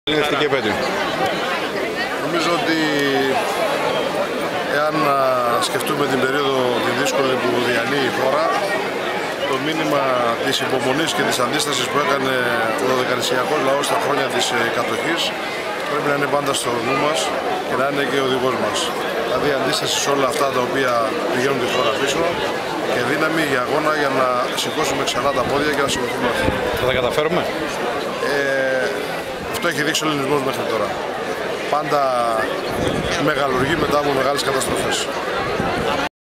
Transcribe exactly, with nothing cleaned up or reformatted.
Είναι ευτυχή επέτειο. Νομίζω ότι εάν σκεφτούμε την περίοδο την δύσκολη που διανύει η χώρα, το μήνυμα της υπομονής και της αντίστασης που έκανε ο δωδεκαετιακός λαός στα χρόνια της κατοχής πρέπει να είναι πάντα στο νου μας και να είναι και ο οδηγός μας. Δηλαδή αντίσταση σε όλα αυτά τα οποία πηγαίνουν τη χώρα πίσω και δύναμη για αγώνα για να σηκώσουμε ξανά τα πόδια και να σηκωθούμε. Θα τα καταφέρουμε. Ε, αυτό έχει δείξει ο ελληνισμός μέχρι τώρα. Πάντα μεγαλουργεί μετά από μεγάλες καταστροφές.